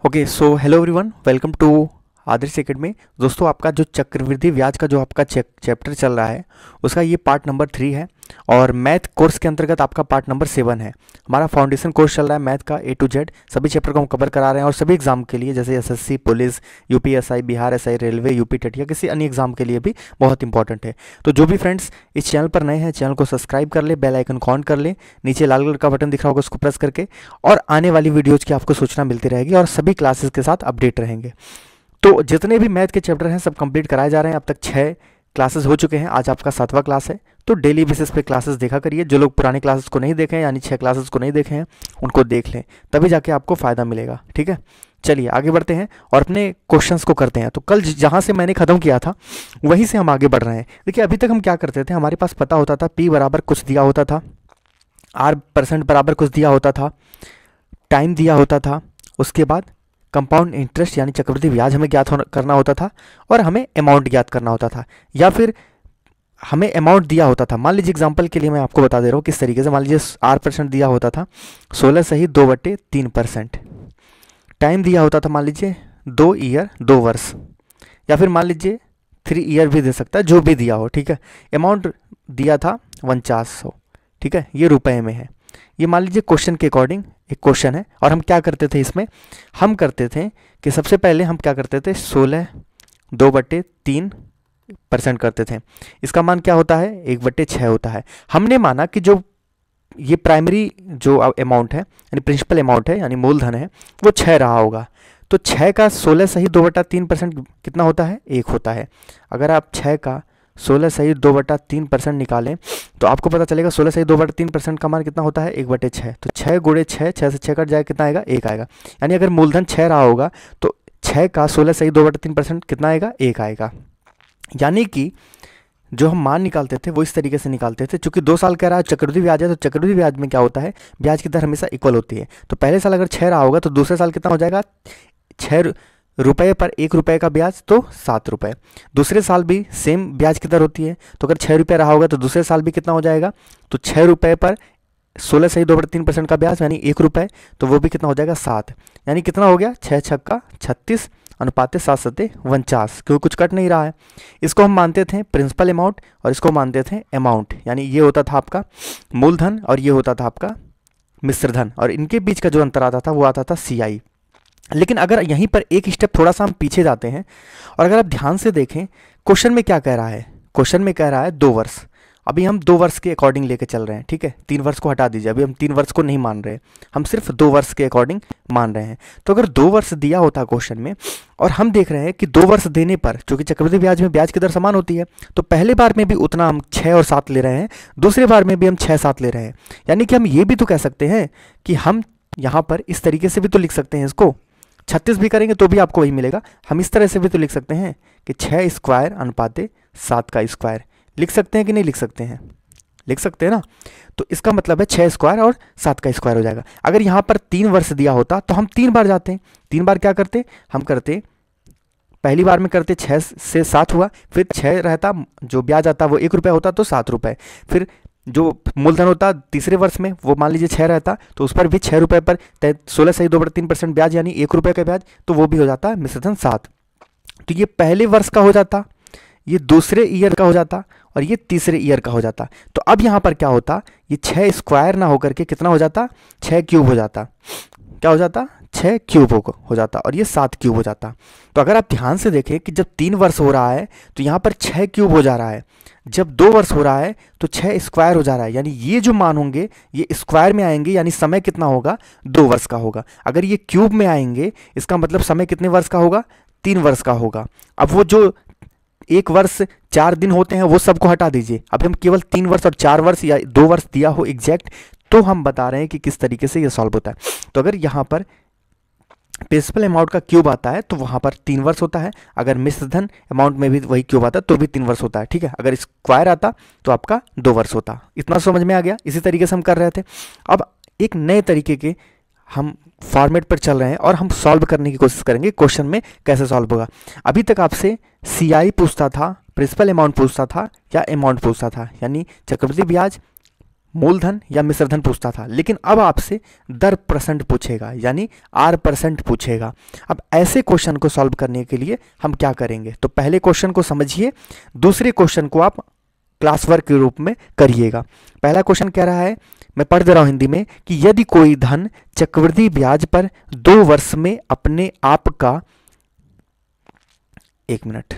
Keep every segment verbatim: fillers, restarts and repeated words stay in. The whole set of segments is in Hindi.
Okay so hello everyone, welcome to Adarsh academy. दोस्तों, आपका जो चक्रवृद्धि ब्याज का जो आपका चैप्टर चल रहा है उसका ये पार्ट नंबर थ्री है और मैथ कोर्स के अंतर्गत आपका पार्ट नंबर सेवन है। हमारा फाउंडेशन कोर्स चल रहा है मैथ का ए टू जेड, सभी चैप्टर को हम कवर करा रहे हैं और सभी एग्जाम के लिए जैसे SSC, police, UPSI, Bihar SI, railway, UP TET या किसी अन्य एग्जाम के लिए भी बहुत इंपॉर्टेंट है। तो जो भी फ्रेंड्स इस चैनल पर नए हैं, चैनल को सब्सक्राइब कर ले, बेल आइकन को ऑन कर ले, नीचे लाल कलर का बटन दिख रहा होगा उसको प्रेस करके, और आने वाली वीडियोज़ की आपको सूचना मिलती रहेगी और सभी क्लासेस के साथ अपडेट रहेंगे। तो जितने भी मैथ के चैप्टर हैं सब कंप्लीट कराए जा रहे हैं। अब तक छः क्लासेस हो चुके हैं, आज आपका सातवां क्लास है। तो डेली बेसिस पे क्लासेस देखा करिए। जो लोग पुराने क्लासेस को नहीं देखे हैं यानी छः क्लासेस को नहीं देखे हैं उनको देख लें, तभी जाके आपको फ़ायदा मिलेगा। ठीक है, चलिए आगे बढ़ते हैं और अपने क्वेश्चंस को करते हैं। तो कल जहाँ से मैंने ख़त्म किया था वहीं से हम आगे बढ़ रहे हैं। देखिए, अभी तक हम क्या करते थे, हमारे पास पता होता था पी बराबर कुछ दिया होता था, आर परसेंट बराबर कुछ दिया होता था, टाइम दिया होता था, उसके बाद कंपाउंड इंटरेस्ट यानी चक्रवृद्धि ब्याज हमें ज्ञात करना होता था और हमें अमाउंट ज्ञात करना होता था, या फिर हमें अमाउंट दिया होता था। मान लीजिए एग्जांपल के लिए मैं आपको बता दे रहा हूँ किस तरीके से। मान लीजिए आर परसेंट दिया होता था, सोलह सही दो बटे तीन परसेंट। टाइम दिया होता था मान लीजिए दो ईयर दो वर्ष, या फिर मान लीजिए थ्री ईयर भी दे सकता है, जो भी दिया हो। ठीक है, अमाउंट दिया था उनचास सौ। ठीक है, ये रुपए में है। ये मान लीजिए क्वेश्चन के अकॉर्डिंग एक क्वेश्चन है और हम क्या करते थे इसमें, हम करते थे कि सबसे पहले हम क्या करते थे, सोलह दो बटे तीन परसेंट करते थे। इसका मान क्या होता है, एक बटे छः होता है। हमने माना कि जो ये प्राइमरी जो अमाउंट है यानी प्रिंसिपल अमाउंट है यानी मूलधन है वो छः रहा होगा। तो छः का सोलह सही दो बटा तीन परसेंट कितना होता है, एक होता है। अगर आप छः का सोलह सही दो बटा तीन परसेंट निकालें तो आपको पता चलेगा सोलह सही दो बटा तीन परसेंट का मान कितना होता है, एक बटे छः। तो छः गुणे छः, छः से छः कट जाए कितना आएगा, एक आएगा। यानी अगर मूलधन छः रहा होगा तो छः का सोलह सही दो बटा तीन परसेंट कितना आएगा, एक आएगा। यानी कि जो हम मान निकालते थे वो इस तरीके से निकालते थे। चूंकि दो साल कह रहा है चक्रवृद्धि ब्याज है, तो चक्रवृद्धि ब्याज में क्या होता है, ब्याज की दर हमेशा इक्वल होती है। तो पहले साल अगर छः रहा होगा तो दूसरे साल कितना हो जाएगा, छः रुपये पर एक रुपये का ब्याज तो सात रुपये। दूसरे साल भी सेम ब्याज की दर होती है, तो अगर छः रुपये रहा होगा तो दूसरे साल भी कितना हो जाएगा, तो छः रुपये पर सोलह सही दो बटे तीन परसेंट का ब्याज यानी एक रुपये, तो वो भी कितना हो जाएगा, सात। यानी कितना हो गया, छः छक्का छत्तीस अनुपाते सात सत्ते उनचास, क्योंकि कुछ कट नहीं रहा है। इसको हम मानते थे प्रिंसिपल अमाउंट और इसको मानते थे अमाउंट। यानी ये होता था आपका मूलधन और ये होता था आपका मिश्रधन, और इनके बीच का जो अंतर आता था वो आता था सी आई। लेकिन अगर यहीं पर एक स्टेप थोड़ा सा हम पीछे जाते हैं और अगर आप ध्यान से देखें क्वेश्चन में क्या कह रहा है, क्वेश्चन में कह रहा है दो वर्ष। अभी हम दो वर्ष के अकॉर्डिंग लेके चल रहे हैं। ठीक है, तीन वर्ष को हटा दीजिए, अभी हम तीन वर्ष को नहीं मान रहे, हम सिर्फ दो वर्ष के अकॉर्डिंग मान रहे हैं। तो अगर दो वर्ष दिया होता क्वेश्चन में और हम देख रहे हैं कि दो वर्ष देने पर, चूंकि चक्रवृद्धि ब्याज में ब्याज की दर समान होती है, तो पहले बार में भी उतना हम छः और सात ले रहे हैं, दूसरे बार में भी हम छः सात ले रहे हैं। यानी कि हम ये भी तो कह सकते हैं कि हम यहाँ पर इस तरीके से भी तो लिख सकते हैं, इसको छत्तीस भी करेंगे तो भी आपको वही मिलेगा। हम इस तरह से भी तो लिख सकते हैं कि छः स्क्वायर अनुपाते सात का स्क्वायर। लिख सकते हैं कि नहीं लिख सकते हैं, लिख सकते हैं ना। तो इसका मतलब है छः स्क्वायर और सात का स्क्वायर हो जाएगा। अगर यहाँ पर तीन वर्ष दिया होता तो हम तीन बार जाते हैं। तीन बार क्या करते, हम करते पहली बार में करते छः से सात हुआ, फिर छः रहता, जो ब्याज आता वो एक रुपये होता तो सात रुपये, फिर जो मूलधन होता तीसरे वर्ष में वो मान लीजिए छः रहता तो उस पर भी छः रुपये पर सोलह सही दो बटे तीन परसेंट ब्याज यानी एक रुपये का ब्याज, तो वो भी हो जाता है मिश्रधन सात। तो ये पहले वर्ष का हो जाता, ये दूसरे ईयर का हो जाता और ये तीसरे ईयर का हो जाता। तो अब यहाँ पर क्या होता, ये छः स्क्वायर ना होकर के कितना हो जाता, छः क्यूब हो जाता। क्या हो जाता, छः क्यूब हो जाता और ये सात क्यूब हो जाता। तो अगर आप ध्यान से देखें कि जब तीन वर्ष हो रहा है तो यहाँ पर छः क्यूब हो जा रहा है, जब दो वर्ष हो रहा है तो छः स्क्वायर हो जा रहा है। यानी ये जो मान होंगे ये स्क्वायर में आएंगे, यानी समय कितना होगा, दो वर्ष का होगा। अगर ये क्यूब में आएंगे इसका मतलब समय कितने वर्ष का होगा, तीन वर्ष का होगा। अब वो जो एक वर्ष चार दिन होते हैं वो सबको हटा दीजिए, अब हम केवल तीन वर्ष और चार वर्ष या दो वर्ष दिया हो एग्जैक्ट, तो हम बता रहे हैं कि किस तरीके से ये सॉल्व होता है। तो अगर यहाँ पर प्रिंसिपल अमाउंट का क्यूब आता है तो वहाँ पर तीन वर्ष होता है, अगर मिश्रधन अमाउंट में भी वही क्यूब आता है तो भी तीन वर्ष होता है। ठीक है, अगर स्क्वायर आता तो आपका दो वर्ष होता। इतना समझ में आ गया। इसी तरीके से हम कर रहे थे। अब एक नए तरीके के हम फॉर्मेट पर चल रहे हैं और हम सॉल्व करने की कोशिश करेंगे क्वेश्चन में कैसे सॉल्व होगा। अभी तक आपसे सी आई पूछता था, प्रिंसिपल अमाउंट पूछता था या अमाउंट पूछता था, यानी चक्रवृद्धि ब्याज, मूलधन या मिश्रधन पूछता था, लेकिन अब आपसे दर परसेंट पूछेगा, यानी आर परसेंट पूछेगा। अब ऐसे क्वेश्चन को सॉल्व करने के लिए हम क्या करेंगे, तो पहले क्वेश्चन को समझिए, दूसरे क्वेश्चन को आप क्लास वर्क के रूप में करिएगा। पहला क्वेश्चन कह रहा है, मैं पढ़ दे रहा हूं हिंदी में, कि यदि कोई धन चक्रवृद्धि ब्याज पर दो वर्ष में अपने आप का, एक मिनट,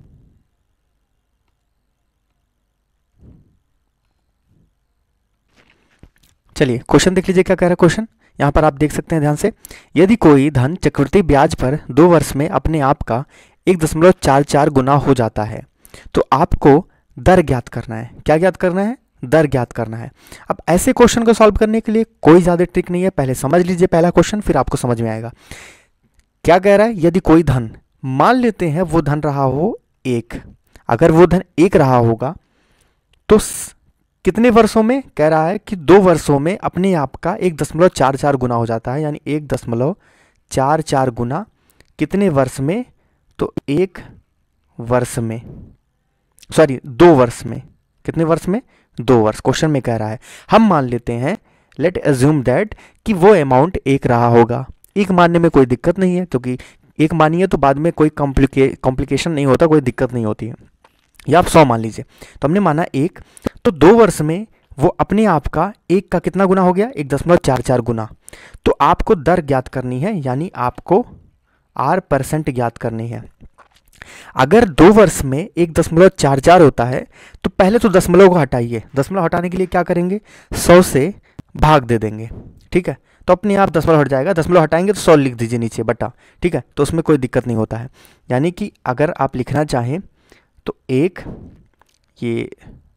चलिए क्वेश्चन देख लीजिए क्या कह रहा है क्वेश्चन। यहां पर आप देख सकते हैं ध्यान से, यदि कोई धन चक्रवृद्धि ब्याज पर दो वर्ष में अपने आप का एक दशमलव चार चार गुना हो जाता है, तो आपको दर ज्ञात करना है। क्या ज्ञात करना है? दर ज्ञात करना है। अब ऐसे क्वेश्चन को सॉल्व करने के लिए कोई ज्यादा ट्रिक नहीं है, पहले समझ लीजिए पहला क्वेश्चन, फिर आपको समझ में आएगा। क्या कह रहा है, यदि कोई धन, मान लेते हैं वो धन रहा हो एक, अगर वो धन एक रहा होगा तो कितने वर्षों में? कह रहा है कि दो वर्षों में अपने आप का एक दशमलव चार चार गुना हो जाता है, यानी एक दशमलव चार चार गुना कितने वर्ष में? तो एक वर्ष में, सॉरी दो वर्ष में। कितने वर्ष में? दो वर्ष। क्वेश्चन में कह रहा है, हम मान लेते हैं, लेट अज्यूम दैट, कि वो अमाउंट एक रहा होगा। एक मानने में कोई दिक्कत नहीं है, क्योंकि एक मानिए तो बाद में कोई कॉम्प्लिके कॉम्प्लिकेशन नहीं होता, कोई दिक्कत नहीं होती है। या आप सौ मान लीजिए, तो हमने माना एक, तो दो वर्ष में वो अपने आप का एक का कितना गुना हो गया? एक दशमलव चार चार गुना। तो आपको दर ज्ञात करनी है, यानी आपको आर परसेंट ज्ञात करनी है। अगर दो वर्ष में एक दशमलव चार चार होता है तो पहले तो दशमलव को हटाइए। दशमलव हटाने के लिए क्या करेंगे? सौ से भाग दे देंगे, ठीक है, तो अपने आप दशमलव हट जाएगा। दशमलव हटाएंगे तो सौ लिख दीजिए नीचे बटा, ठीक है, तो उसमें कोई दिक्कत नहीं होता है। यानी कि अगर आप लिखना चाहें तो एक, ये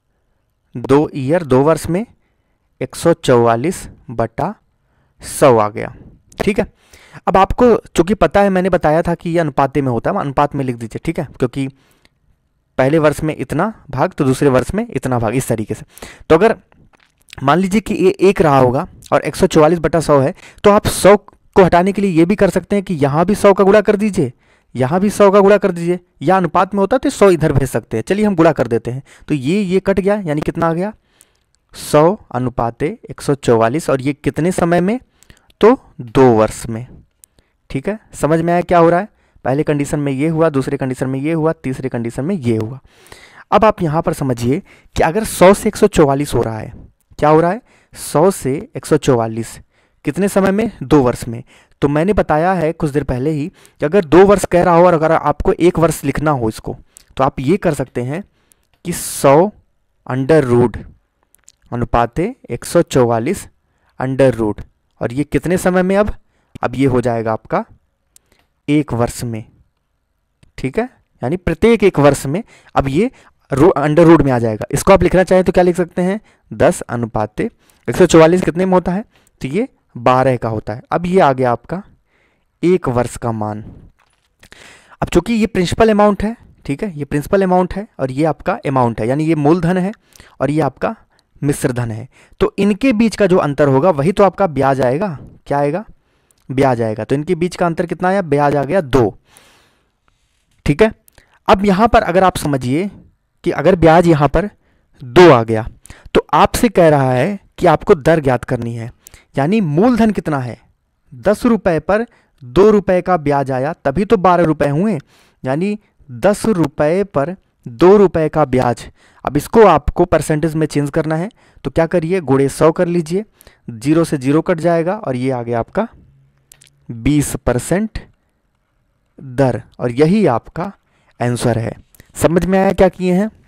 दो ईयर, दो वर्ष में एक सौ चौवालीस बटा सौ आ गया, ठीक है। अब आपको चूंकि पता है, मैंने बताया था कि ये अनुपाते में होता है, अनुपात में लिख दीजिए, ठीक है, क्योंकि पहले वर्ष में इतना भाग तो दूसरे वर्ष में इतना भाग, इस तरीके से। तो अगर मान लीजिए कि ये एक रहा होगा और एक सौ चौवालीस बटा सौ है, तो आप सौ को हटाने के लिए ये भी कर सकते हैं कि यहाँ भी सौ का गुणा कर दीजिए, यहाँ भी सौ का गुणा कर दीजिए, या अनुपात में होता तो सौ इधर भेज सकते हैं। चलिए हम गुणा कर देते हैं, तो ये ये कट गया, यानी कितना आ गया? सौ अनुपाते एक सौ चौवालीस, और ये कितने समय में? तो दो वर्ष में, ठीक है। समझ में आया क्या हो रहा है? पहले कंडीशन में ये हुआ, दूसरे कंडीशन में ये हुआ, तीसरे कंडीशन में ये हुआ। अब आप यहाँ पर समझिए कि अगर सौ से एक सौ चौवालीस हो रहा है, क्या हो रहा है? सौ से एक सौ चौवालीस कितने समय में? दो वर्ष में। तो मैंने बताया है कुछ देर पहले ही कि अगर दो वर्ष कह रहा हो और अगर आपको एक वर्ष लिखना हो इसको, तो आप ये कर सकते हैं कि सौ अंडर रूट अनुपाते एक सौ चौवालीस अंडर रूट, और ये कितने समय में? अब अब ये हो जाएगा आपका एक वर्ष में, ठीक है, यानी प्रत्येक एक वर्ष में अब ये रू अंडर रूट में आ जाएगा। इसको आप लिखना चाहें तो क्या लिख सकते हैं? दस अनुपाते एक सौ चौवालीस कितने में होता है? तो ये बारह का होता है। अब ये आ गया आपका एक वर्ष का मान। अब चूंकि ये प्रिंसिपल अमाउंट है, ठीक है, ये प्रिंसिपल अमाउंट है और ये आपका अमाउंट है, यानी ये मूलधन है और ये आपका मिश्र धन है, तो इनके बीच का जो अंतर होगा वही तो आपका ब्याज आएगा। क्या आएगा? ब्याज आएगा। तो इनके बीच का अंतर कितना आया? ब्याज आ गया दो, ठीक है। अब यहां पर अगर आप समझिए कि अगर ब्याज यहां पर दो आ गया तो आपसे कह रहा है कि आपको दर ज्ञात करनी है, यानी मूलधन कितना है? दस रुपए पर दो रुपए का ब्याज आया, तभी तो बारह रुपए हुए, यानी दस रुपए पर दो रुपए का ब्याज। अब इसको आपको परसेंटेज में चेंज करना है, तो क्या करिए? गुणे सौ कर लीजिए, जीरो से जीरो कट जाएगा और ये आ गया आपका बीस परसेंट दर, और यही आपका आंसर है। समझ में आया क्या किए हैं?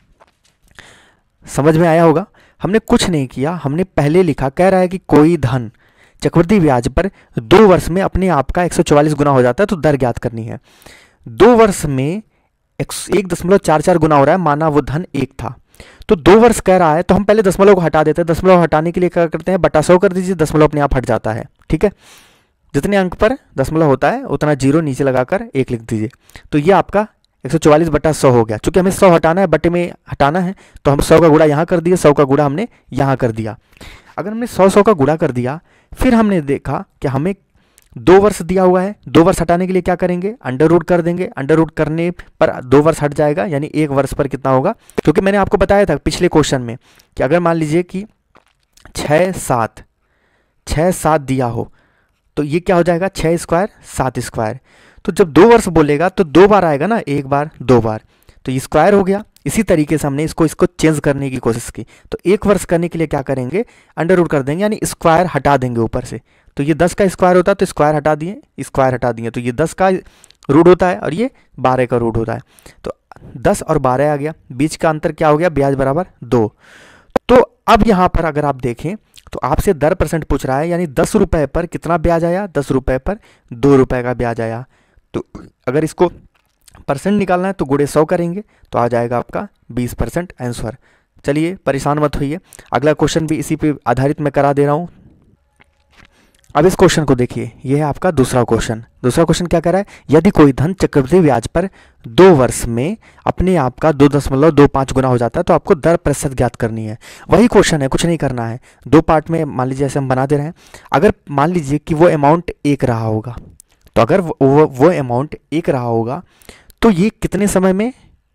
समझ में आया होगा। हमने कुछ नहीं किया, हमने पहले लिखा, कह रहा है कि कोई धन चक्रवृद्धि ब्याज पर दो वर्ष में अपने आप का एक सौ चौवालीस गुना हो जाता है, तो दर ज्ञात करनी है। दो वर्ष में एक दशमलव चार चार गुना हो रहा है, माना वो धन एक था, तो दो वर्ष कह रहा है, तो हम पहले दशमलव को हटा देते हैं। दशमलव हटाने के लिए क्या करते हैं? बटा सौ कर दीजिए, दशमलव अपने आप हट जाता है, ठीक है। जितने अंक पर दशमलव होता है उतना जीरो नीचे लगाकर एक लिख दीजिए, तो ये आपका एक सौ चौवालीस बटा सौ हो गया। चूंकि हमें सौ हटाना है, बटे में हटाना है, तो हम सौ का गुणा यहाँ कर दिया, सौ का गुणा हमने यहाँ कर दिया। अगर हमने सौ सौ का गुणा कर दिया, फिर हमने देखा कि हमें दो वर्ष दिया हुआ है, दो वर्ष हटाने के लिए क्या करेंगे? अंडर रूट कर देंगे। अंडर रूट करने पर दो वर्ष हट जाएगा, यानी एक वर्ष पर कितना होगा? क्योंकि मैंने आपको बताया था पिछले क्वेश्चन में कि अगर मान लीजिए कि छः सात छः सात दिया हो तो ये क्या हो जाएगा, छः स्क्वायर सात स्क्वायर। तो जब दो वर्ष बोलेगा तो दो बार आएगा ना, एक बार दो बार, तो ये स्क्वायर हो गया। इसी तरीके से हमने इसको इसको चेंज करने की कोशिश की। तो एक वर्ष करने के लिए क्या करेंगे, अंडर रूट कर देंगे, यानी स्क्वायर हटा देंगे ऊपर से। तो ये दस का स्क्वायर होता है तो स्क्वायर हटा दिए, स्क्वायर हटा दिए, तो ये दस का रूट होता है और ये बारह का रूट होता है। तो दस और बारह आ गया, बीच का अंतर क्या हो गया, ब्याज बराबर दो। तो अब यहाँ पर अगर आप देखें तो आपसे दर परसेंट पूछ रहा है, यानी दस रुपये पर कितना ब्याज आया, दस रुपये पर दो रुपये का ब्याज आया। तो अगर इसको परसेंट निकालना है तो गुणे सौ करेंगे तो आ जाएगा आपका बीस परसेंट आंसर। चलिए परेशान मत होइए, अगला क्वेश्चन भी इसी पे आधारित मैं करा दे रहा हूँ। अब इस क्वेश्चन को देखिए, यह है आपका दूसरा क्वेश्चन। दूसरा क्वेश्चन क्या कह रहा है, यदि कोई धन चक्रवृद्धि ब्याज पर दो वर्ष में अपने आप का दो दशमलव दो पाँच गुना हो जाता है तो आपको दर प्रतिशत ज्ञात करनी है। वही क्वेश्चन है, कुछ नहीं करना है। दो पार्ट में मान लीजिए ऐसे हम बना दे रहे हैं। अगर मान लीजिए कि वो अमाउंट एक रहा होगा, तो अगर वो वो अमाउंट एक रहा होगा तो ये कितने समय में,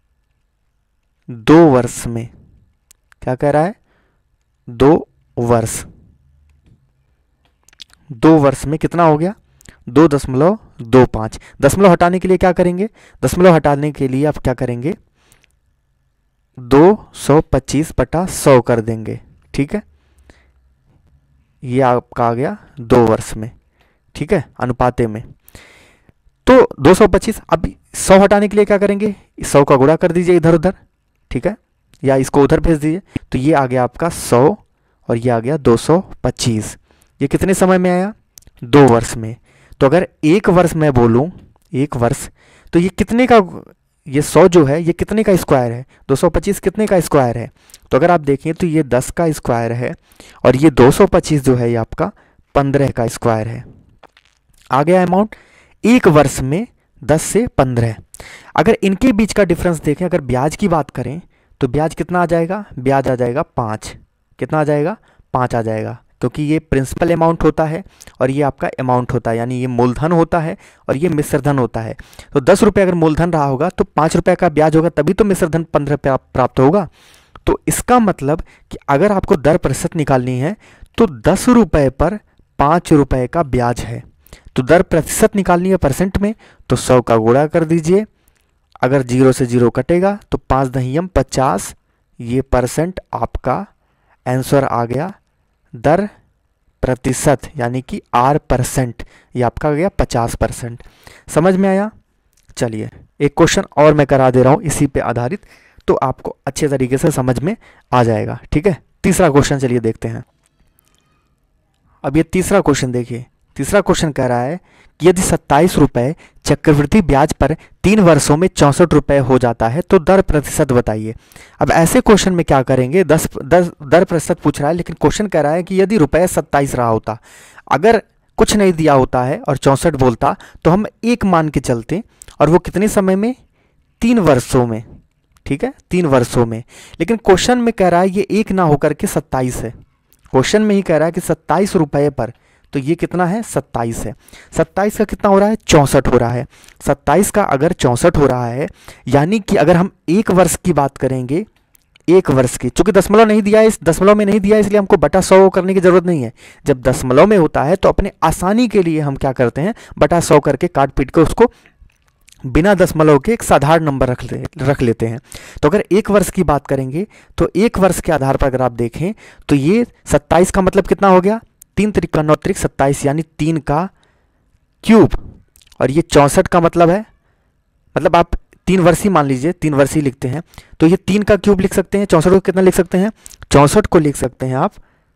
दो वर्ष में। क्या कह रहा है, दो वर्ष, दो वर्ष में कितना हो गया, दो दशमलव दो पाँच। दशमलव हटाने के लिए क्या करेंगे, दशमलव हटाने के लिए आप क्या करेंगे, दो सौ पच्चीस बटा सौ कर देंगे। ठीक है, ये आपका आ गया दो वर्ष में। ठीक है, अनुपाते में। तो दो सौ पच्चीस, अब सौ हटाने के लिए क्या करेंगे, सौ का गुणा कर दीजिए इधर उधर। ठीक है, या इसको उधर भेज दीजिए। तो ये आ गया आपका सौ और ये आ गया दो सौ पच्चीस। ये कितने समय में आया, दो वर्ष में। तो अगर एक वर्ष में बोलूं, एक वर्ष, तो ये कितने का, ये सौ जो है ये कितने का स्क्वायर है, दो सौ पच्चीस कितने का स्क्वायर है। तो अगर आप देखें तो ये दस का स्क्वायर है और ये दो सौ पच्चीस जो है ये आपका पंद्रह का स्क्वायर है। आ गया अमाउंट एक वर्ष में दस से पंद्रह। अगर इनके बीच का डिफरेंस देखें, अगर ब्याज की बात करें तो ब्याज कितना आ जाएगा, ब्याज आ जाएगा पाँच। कितना आ जाएगा, पाँच आ जाएगा, क्योंकि ये प्रिंसिपल अमाउंट होता है और ये आपका अमाउंट होता है, यानी ये मूलधन होता है और ये मिश्र धन होता है। तो दस रुपये अगर मूलधन रहा होगा तो पाँच रुपये का ब्याज होगा, तभी तो मिश्र धन पंद्रह प्राप्त होगा। तो इसका मतलब कि अगर आपको दर प्रतिशत निकालनी है तो दस रुपये पर पाँच रुपये का ब्याज है। तो दर प्रतिशत निकालनी है परसेंट में, तो सौ का गुणा कर दीजिए। अगर जीरो से जीरो कटेगा तो पाँच दहियम पचास, ये परसेंट आपका आंसर आ गया। दर प्रतिशत यानी कि आर परसेंट, ये आपका आ गया पचास परसेंट। समझ में आया। चलिए एक क्वेश्चन और मैं करा दे रहा हूँ इसी पे आधारित, तो आपको अच्छे तरीके से समझ में आ जाएगा। ठीक है, तीसरा क्वेश्चन चलिए देखते हैं। अब ये तीसरा क्वेश्चन देखिए, तीसरा क्वेश्चन कह रहा है कि यदि सत्ताईस रुपये चक्रवृद्धि ब्याज पर तीन वर्षों में चौंसठ रुपये हो जाता है तो दर प्रतिशत बताइए। अब ऐसे क्वेश्चन में क्या करेंगे, दस दस दर प्रतिशत पूछ रहा है, लेकिन क्वेश्चन कह रहा है कि यदि रुपये सत्ताईस रहा होता, अगर कुछ नहीं दिया होता है और चौंसठ बोलता तो हम एक मान के चलते, और वो कितने समय में, तीन वर्षों में। ठीक है, तीन वर्षों में। लेकिन क्वेश्चन में कह रहा है ये एक ना होकर के सत्ताईस है। क्वेश्चन में ही कह रहा है कि सत्ताईस रुपये पर, तो ये कितना है, सत्ताईस है। सत्ताईस का कितना हो रहा है, चौंसठ हो रहा है। सत्ताईस का अगर चौंसठ हो रहा है, यानी कि अगर हम एक वर्ष की बात करेंगे, एक वर्ष की, चूंकि दशमलव नहीं दिया है, इस दशमलव में नहीं दिया है, इसलिए हमको बटा सौ करने की जरूरत नहीं है। जब दशमलव में होता है तो अपने आसानी के लिए हम क्या करते हैं, बटा सौ करके काट पीट के उसको बिना दशमलव के एक साधारण नंबर रख ले रख लेते हैं। तो अगर एक वर्ष की बात करेंगे तो एक वर्ष के आधार पर अगर आप देखें तो ये सत्ताईस का मतलब कितना हो गया, तीन त्रिक नौ त्रिक सत्ताईस, यानी तीन का क्यूब। और ये चौंसठ का मतलब है, मतलब आप तीन वर्षीय मान लीजिए, तीन वर्षीय लिखते हैं तो ये तीन का क्यूब लिख सकते हैं। चौंसठ को कितना लिख सकते हैं, चौंसठ को लिख सकते हैं आप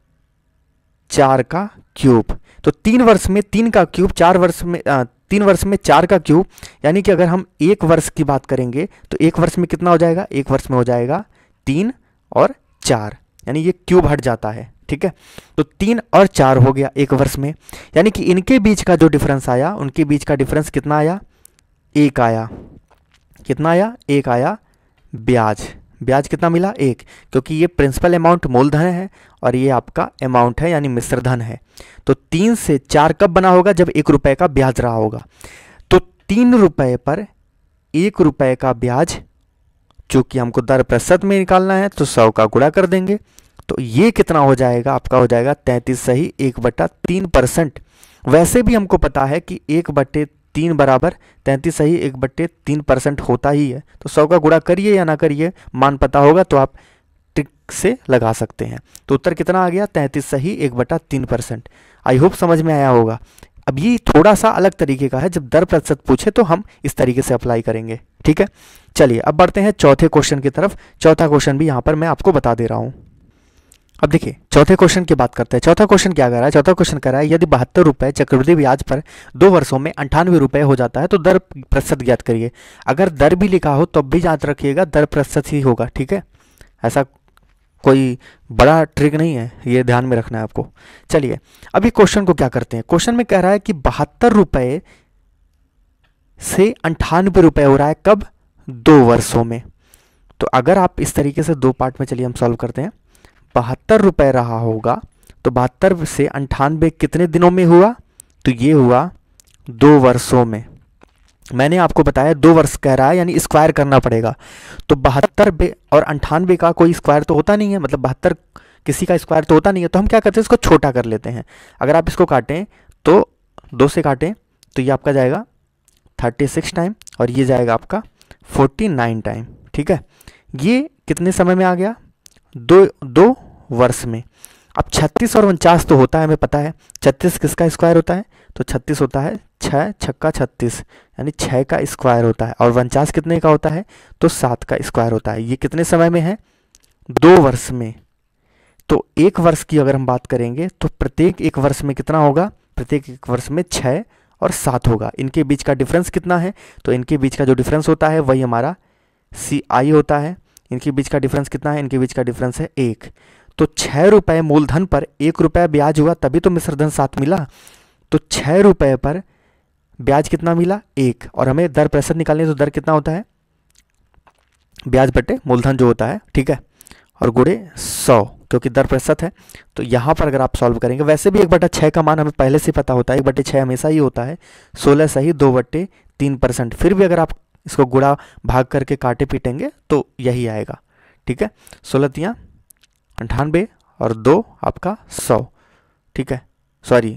चार का क्यूब। तो तीन वर्ष में तीन का क्यूब, चार वर्ष में आ, तीन वर्ष में चार का क्यूब, यानी कि अगर हम एक वर्ष की बात करेंगे तो एक वर्ष में कितना हो जाएगा, एक वर्ष में हो जाएगा तीन और चार, यानी ये क्यूब हट जाता है। ठीक है, तो तीन और चार हो गया एक वर्ष में, यानी कि इनके बीच का जो डिफरेंस आया, उनके बीच का डिफरेंस कितना आया, एक आया। कितना आया, एक आया। ब्याज, ब्याज कितना मिला, एक, क्योंकि ये प्रिंसिपल अमाउंट मूलधन है और ये आपका अमाउंट है यानी मिश्र धन है। तो तीन से चार कब बना होगा, जब एक रुपए का ब्याज रहा होगा। तो तीन रुपए पर एक रुपए का ब्याज, चूंकि हमको दर प्रतिशत में निकालना है तो सौ का गुणा कर देंगे, तो ये कितना हो जाएगा, आपका हो जाएगा तैंतीस सही एक बटा तीन परसेंट। वैसे भी हमको पता है कि एक बटे तीन बराबर तैंतीस सही एक बटे तीन परसेंट होता ही है। तो सौ का गुणा करिए या ना करिए, मान पता होगा तो आप ट्रिक से लगा सकते हैं। तो उत्तर कितना आ गया, तैंतीस सही एक बटा तीन परसेंट। आई होप समझ में आया होगा। अब ये थोड़ा सा अलग तरीके का है, जब दर प्रतिशत पूछे तो हम इस तरीके से अप्लाई करेंगे, ठीक है। चलिए अब बढ़ते हैं चौथे क्वेश्चन की तरफ। चौथा क्वेश्चन भी यहाँ पर मैं आपको बता दे रहा हूँ। अब देखिए चौथे क्वेश्चन की बात करते हैं। चौथा क्वेश्चन क्या कर रहा है, चौथा क्वेश्चन कर रहा है यदि बहत्तर रुपये चक्रवृद्धि ब्याज पर दो वर्षों में अंठानवे रुपये हो जाता है तो दर प्रतिशत ज्ञात करिए। अगर दर भी लिखा हो तब भी याद रखिएगा दर प्रतिशत ही होगा, ठीक है। ऐसा कोई बड़ा ट्रिक नहीं है, ये ध्यान में रखना है आपको। चलिए अभी क्वेश्चन को क्या करते हैं। क्वेश्चन में कह रहा है कि बहत्तर रुपये से अंठानवे रुपये हो रहा है, कब, दो वर्षों में। तो अगर आप इस तरीके से दो पार्ट में, चलिए हम सॉल्व करते हैं। बहत्तर रुपये रहा होगा तो बहत्तर से अंठानवे कितने दिनों में हुआ, तो ये हुआ दो वर्षों में। मैंने आपको बताया दो वर्ष कह रहा है यानी स्क्वायर करना पड़ेगा। तो बहत्तर बे और अंठानवे का कोई स्क्वायर तो होता नहीं है, मतलब बहत्तर किसी का स्क्वायर तो होता नहीं है। तो हम क्या करते हैं, इसको छोटा कर लेते हैं। अगर आप इसको काटें तो दो से काटें तो ये आपका जाएगा थर्टी सिक्स टाइम और ये जाएगा आपका फोर्टी नाइन टाइम, ठीक है। ये कितने समय में आ गया, दो दो वर्ष में। अब छत्तीस और उनचास तो होता है, हमें पता है। छत्तीस किसका स्क्वायर होता है, तो छत्तीस होता है छः छक्का छत्तीस यानी छः का स्क्वायर होता है। और उनचास कितने का होता है, तो सात का स्क्वायर होता है। ये कितने समय में है, दो वर्ष में। तो एक वर्ष की अगर हम बात करेंगे तो प्रत्येक एक वर्ष में कितना होगा, प्रत्येक एक वर्ष में छः और सात होगा। इनके बीच का डिफरेंस कितना है, तो इनके बीच का जो डिफरेंस होता है वही हमारा सी आई होता है। इनके बीच का डिफरेंस कितना है, इनके बीच का डिफरेंस है एक। तो छः रुपये मूलधन पर एक रुपया ब्याज हुआ, तभी तो मिश्रधन सात मिला। तो छः रुपये पर ब्याज कितना मिला, एक। और हमें दर प्रतिशत निकालनी है तो दर कितना होता है, ब्याज बटे मूलधन जो होता है, ठीक है, और गुणे सौ, क्योंकि दर प्रतिशत है। तो यहाँ पर अगर आप सॉल्व करेंगे, वैसे भी एक बटा छः का मान हमें पहले से पता होता है, एक बटे छः हमेशा ही होता है। सोलह सही दो बटे तीन परसेंट। फिर भी अगर आप इसको गुणा भाग करके काटे पीटेंगे तो यही आएगा, ठीक है। सोलह तियाँ अंठानवे और दो आपका सौ, ठीक है, सॉरी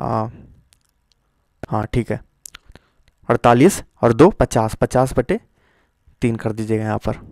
हाँ ठीक है, अड़तालीस और दो पचास, पचास बटे तीन कर दीजिएगा यहाँ पर,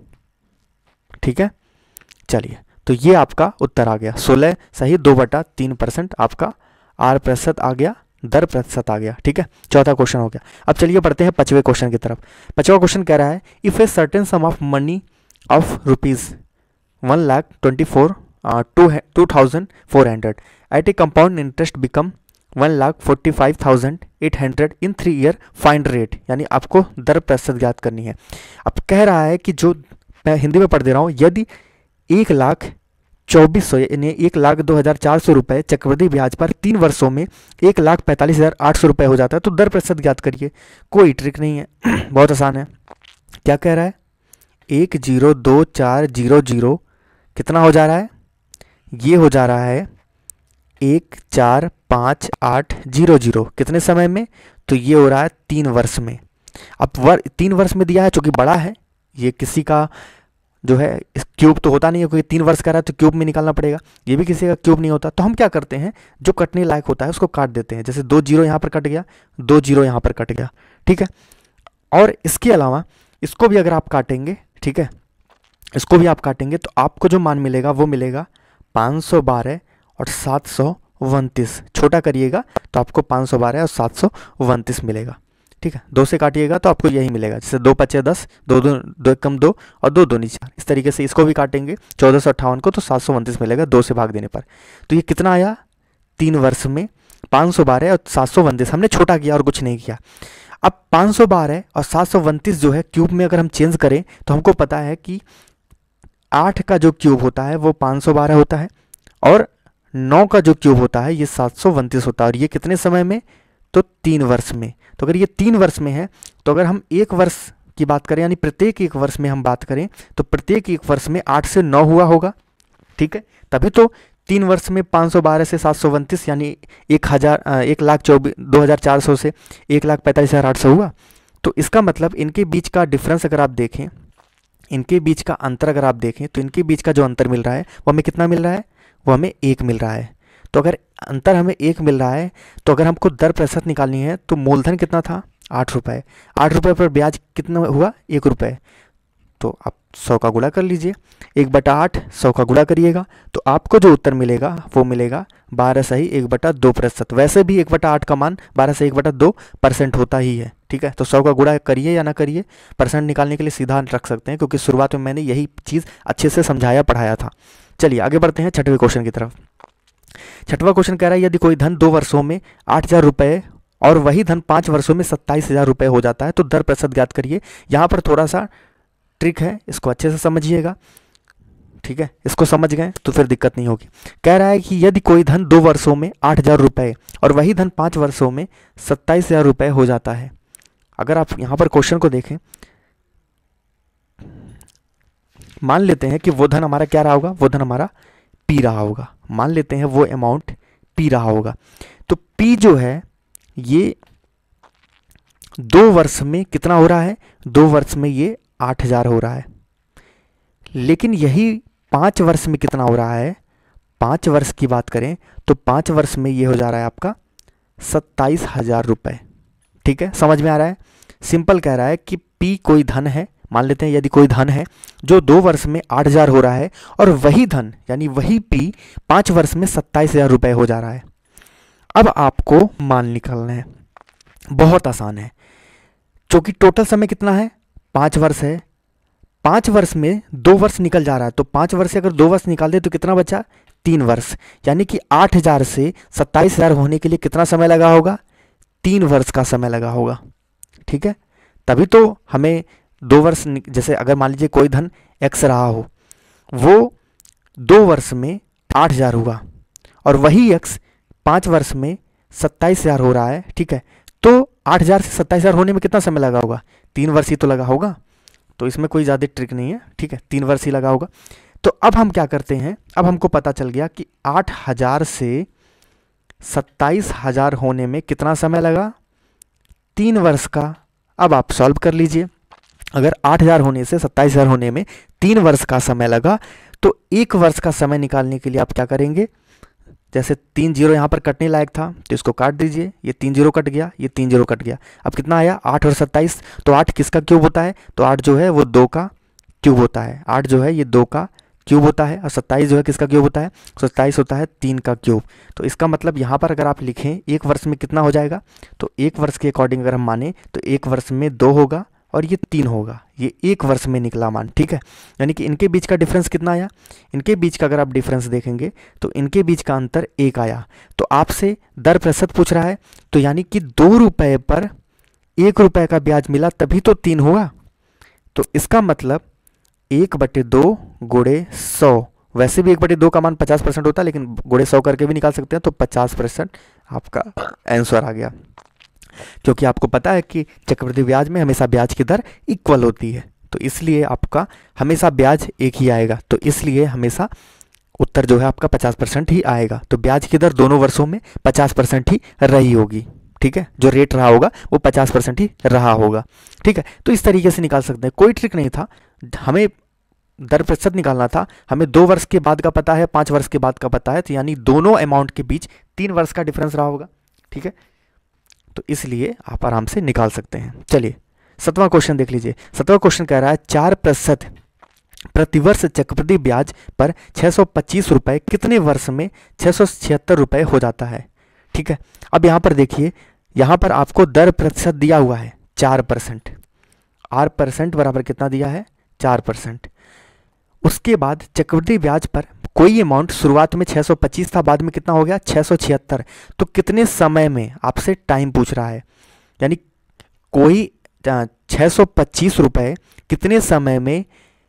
ठीक है। चलिए तो ये आपका उत्तर आ गया, सोलह सही दो बटा तीन परसेंट आपका आर प्रतिशत आ गया, दर प्रतिशत आ गया, ठीक है। चौथा क्वेश्चन हो गया। अब चलिए बढ़ते हैं पांचवें क्वेश्चन की तरफ। पांचवा क्वेश्चन कह रहा है if a certain sum of money of rupees one lakh twenty four two two thousand four hundred at a compound interest become one lakh forty five thousand eight hundred in three year, find rate, यानी आपको दर प्रतिशत ज्ञात करनी है। अब कह रहा है कि जो मैं हिंदी में पढ़ दे रहा हूँ, यदि एक लाख चौबीस सौ यानी एक लाख दो हज़ार चार सौ रुपये चक्रवृद्धि ब्याज पर तीन वर्षों में एक लाख पैंतालीस हज़ार आठ सौ रुपये हो जाता है तो दर प्रतिशत ज्ञात करिए। कोई ट्रिक नहीं है, बहुत आसान है। क्या कह रहा है, एक जीरो दो चार जीरो जीरो कितना हो जा रहा है, ये हो जा रहा है एक चार पाँच आठ जीरो जीरो, कितने समय में, तो ये हो रहा है तीन वर्ष में। अब वर तीन वर्ष में दिया है, चूँकि बड़ा है, ये किसी का जो है क्यूब तो होता नहीं है, क्योंकि तीन वर्ष का रहा है तो क्यूब में निकालना पड़ेगा। ये भी किसी का क्यूब नहीं होता। तो हम क्या करते हैं, जो कटने लायक होता है उसको काट देते हैं। जैसे दो जीरो यहाँ पर कट गया, दो जीरो यहाँ पर कट गया, ठीक है। और इसके अलावा इसको भी अगर आप काटेंगे, ठीक है, इसको भी आप काटेंगे तो आपको जो मान मिलेगा वो मिलेगा पाँच सौ बारह और सात सौ उनतीस। छोटा करिएगा तो आपको पाँच सौ बारह और सात सौ उनतीस मिलेगा, ठीक है। दो से काटिएगा तो आपको यही मिलेगा। जैसे दो पचे दस, दो दो दो कम दो और दो दो नीचे चार, इस तरीके से इसको भी काटेंगे चौदह सौ अट्ठावन को तो सात सौ उनतीस मिलेगा दो से भाग देने पर। तो ये कितना आया, तीन वर्ष में पाँच सौ बारह और सात सौ उनतीस। हमने छोटा किया और कुछ नहीं किया। अब पाँच सौ बारह और सात सौ उनतीस जो है क्यूब में अगर हम चेंज करें तो हमको पता है कि आठ का जो क्यूब होता है वो पाँच सौ बारह होता है और नौ का जो क्यूब होता है ये सात सौ उनतीस होता है। और ये कितने समय में, तो तीन वर्ष में। तो अगर ये तीन वर्ष में है तो अगर हम एक वर्ष की बात करें यानी प्रत्येक एक वर्ष में हम बात करें तो प्रत्येक एक वर्ष में आठ से नौ हुआ होगा, ठीक है। तभी तो तीन वर्ष में पाँच सौ बारह से सात सौ उनतीस यानी एक हज़ार एक लाख चौबीस दो हज़ार चार सौ से एक लाख पैंतालीस हज़ार आठ सौ हुआ। तो इसका मतलब इनके बीच का डिफरेंस अगर आप देखें, इनके बीच का अंतर अगर आप देखें तो इनके बीच का जो अंतर मिल रहा है वो हमें कितना मिल रहा है, वो हमें एक मिल रहा है। तो अगर अंतर हमें एक मिल रहा है तो अगर हमको दर प्रतिशत निकालनी है तो मूलधन कितना था, आठ रुपये। आठ रुपये पर ब्याज कितना हुआ, एक रुपये। तो आप सौ का गुणा कर लीजिए, एक बटा आठ सौ का गुणा करिएगा तो आपको जो उत्तर मिलेगा वो मिलेगा बारह सही एक बटा दो प्रतिशत। वैसे भी एक बटा आठ का मान बारह से एक बटा दो परसेंट होता ही है, ठीक है। तो सौ का गुणा करिए या ना करिए, परसेंट निकालने के लिए सीधा रख सकते हैं, क्योंकि शुरुआत में मैंने यही चीज़ अच्छे से समझाया पढ़ाया था। चलिए आगे बढ़ते हैं छठवें क्वेश्चन की तरफ। छठवां क्वेश्चन कह रहा है यदि कोई धन दो वर्षों में आठ हजार रुपये और वही धन पाँच वर्षों में सत्ताईस हजार रुपये हो जाता है तो दर प्रतिशत ज्ञात करिए। यहाँ पर थोड़ा सा ट्रिक है, इसको अच्छे से समझिएगा, ठीक है। इसको समझ गए तो फिर दिक्कत नहीं होगी। कह रहा है कि यदि कोई धन दो वर्षों में आठ हजार रुपये और वही धन पाँच वर्षों में सत्ताईस हजार रुपये हो जाता है। अगर आप यहाँ पर क्वेश्चन को देखें, मान लेते हैं कि वो धन हमारा क्या रहा होगा, वो धन हमारा पी रहा होगा। मान लेते हैं वो अमाउंट पी रहा होगा। तो पी जो है ये दो वर्ष में कितना हो रहा है, दो वर्ष में ये आठ हजार हो रहा है। लेकिन यही पाँच वर्ष में कितना हो रहा है, पाँच वर्ष की बात करें तो पाँच वर्ष में ये हो जा रहा है आपका सत्ताईस हजार रुपये, ठीक है। समझ में आ रहा है, सिंपल कह रहा है कि पी कोई धन है, मान लेते हैं यदि कोई धन है जो दो वर्ष में आठ हजार हो रहा है और वही धन यानी वही पी पाँच वर्ष में सत्ताईस हजार रुपये हो जा रहा है। अब आपको मान निकालना है, बहुत आसान है, क्योंकि टोटल समय कितना है, पाँच वर्ष है। पाँच वर्ष में दो वर्ष निकल जा रहा है तो पाँच वर्ष से अगर दो वर्ष निकाल दे तो कितना बचा, तीन वर्ष। यानी कि आठ हजार से सत्ताईस हजार होने के लिए कितना समय लगा होगा, तीन वर्ष का समय लगा होगा, ठीक है। तभी तो हमें दो वर्ष, जैसे अगर मान लीजिए कोई धन एक्स रहा हो, वो दो वर्ष में आठ हजार हुआ और वही एक्स पाँच वर्ष में सत्ताईस हजार हो रहा है, ठीक है। तो आठ हजार से सत्ताईस हजार होने में कितना समय लगा होगा, तीन वर्ष ही तो लगा होगा। तो इसमें कोई ज़्यादा ट्रिक नहीं है, ठीक है, तीन वर्ष ही लगा होगा। तो अब हम क्या करते हैं, अब हमको पता चल गया कि आठ हजार से सत्ताईस हजार होने में कितना समय लगा, तीन वर्ष का। अब आप सॉल्व कर लीजिए, अगर आठ हजार होने से सत्ताईस हजार होने में तीन वर्ष का समय लगा तो एक वर्ष का समय निकालने के लिए आप क्या करेंगे, जैसे तीन जीरो यहाँ पर कटने लायक था तो इसको काट दीजिए, ये तीन जीरो कट गया, ये तीन जीरो कट गया। अब कितना आया, आठ और सत्ताईस, तो आठ किसका क्यूब होता है, तो आठ जो है वो दो का क्यूब होता है, आठ जो है ये दो का क्यूब होता है और सत्ताईस जो है किसका क्यूब होता है, सत्ताईस होता है तीन का क्यूब। तो इसका मतलब यहाँ पर अगर आप लिखें एक वर्ष में कितना हो जाएगा, तो एक वर्ष के अकॉर्डिंग अगर हम माने तो एक वर्ष में दो होगा और ये तीन होगा, ये एक वर्ष में निकला मान, ठीक है। यानी कि इनके बीच का डिफरेंस कितना आया, इनके बीच का अगर आप डिफरेंस देखेंगे तो इनके बीच का अंतर एक आया। तो आपसे दर प्रतिशत पूछ रहा है, तो यानी कि दो रुपये पर एक रुपये का ब्याज मिला तभी तो तीन हुआ। तो इसका मतलब एक बटे दो गुणे सौ, वैसे भी एक बटे दो का मान पचास परसेंट होता है लेकिन गुणे सौ करके भी निकाल सकते हैं, तो पचास परसेंट आपका आंसर आ गया। क्योंकि आपको पता है कि चक्रवृद्धि ब्याज में हमेशा ब्याज की दर इक्वल होती है, तो इसलिए आपका हमेशा ब्याज एक ही आएगा, तो इसलिए हमेशा उत्तर जो है आपका पचास परसेंट ही आएगा। तो ब्याज की दर दोनों वर्षों में पचास परसेंट ही रही होगी, ठीक है, जो रेट रहा होगा वो पचास परसेंट ही रहा होगा, ठीक है। तो इस तरीके से निकाल सकते हैं, कोई ट्रिक नहीं था, हमें दर प्रतिशत निकालना था, हमें दो वर्ष के बाद का पता है, पाँच वर्ष के बाद का पता है, तो यानी दोनों अमाउंट के बीच तीन वर्ष का डिफरेंस रहा होगा, ठीक है। तो इसलिए आप आराम से निकाल सकते हैं। चलिए सतवां क्वेश्चन देख लीजिए। सतवां क्वेश्चन कह रहा है चार प्रतिशत प्रतिवर्ष चक्रवृद्धि ब्याज पर छः सौ पच्चीस रुपये कितने वर्ष में छः सौ छिहत्तर रुपये हो जाता है, ठीक है। अब यहाँ पर देखिए, यहाँ पर आपको दर प्रतिशत दिया हुआ है चार परसेंट, आर परसेंट बराबर कितना दिया है, चार परसेंट। उसके बाद चक्रवृद्धि ब्याज पर कोई अमाउंट शुरुआत में छः सौ पच्चीस था, बाद में कितना हो गया छः सौ छिहत्तर। तो कितने समय में आपसे टाइम पूछ रहा है, यानी कोई छः सौ पच्चीस रुपये कितने समय में